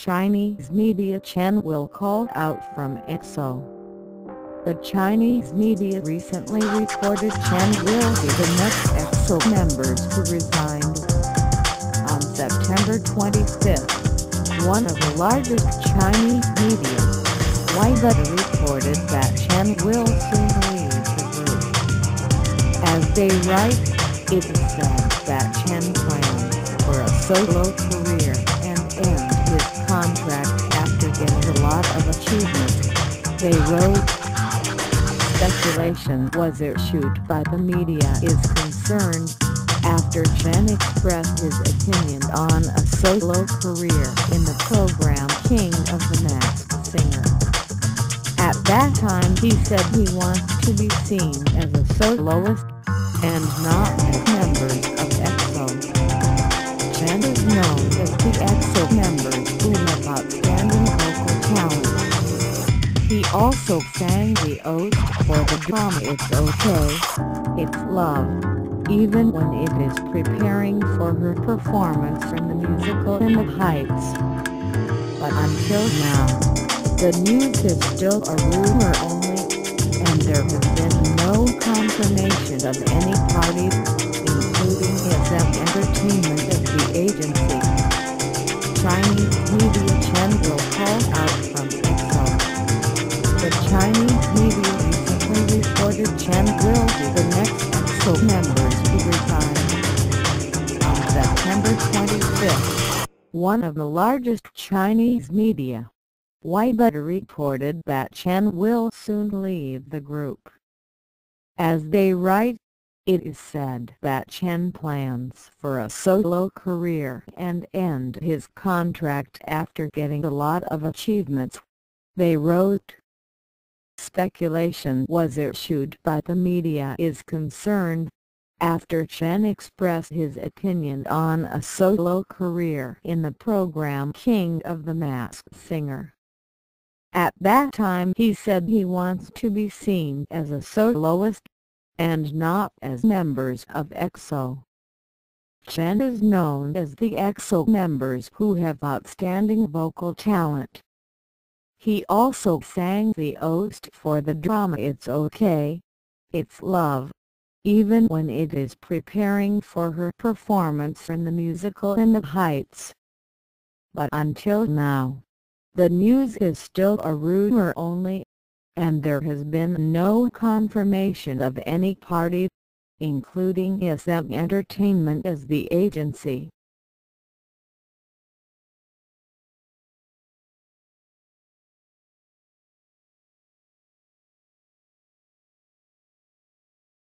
Chinese media channel called out from EXO. The Chinese media recently reported Chen will be the next EXO members to resign. On September 25, one of the largest Chinese media, Weibo, reported that Chen will soon leave the group. As they write, it is said that Chen plans for a solo career and end his contract after getting a lot of achievements. They wrote, speculation was issued by the media is concerned, after Chen expressed his opinion on a solo career in the program King of the Masked Singer. At that time he said he wants to be seen as a soloist, and not as members of EXO. Chen is known as the EXO members who have outstanding vocal talent. He also sang the ode for the drama It's Okay, It's Love, even when it is preparing for her performance in the musical In the Heights. But until now, the news is still a rumor only, and there has been no confirmation of any parties, including SM Entertainment as the agency. Chinese media channel called out from EXO. The Chinese media recently reported Chen will be the next EXO members to resign. On September 25, one of the largest Chinese media, Weibo, reported that Chen will soon leave the group. As they write, it is said that Chen plans for a solo career and end his contract after getting a lot of achievements. They wrote, speculation was issued by the media is concerned, after Chen expressed his opinion on a solo career in the program King of the Masked Singer. At that time he said he wants to be seen as a soloist, and not as members of EXO. Chen is known as the EXO members who have outstanding vocal talent. He also sang the OST for the drama It's Okay, It's Love, even when it is preparing for her performance in the musical In the Heights. But until now, the news is still a rumor only, and there has been no confirmation of any party, including SM Entertainment as the agency.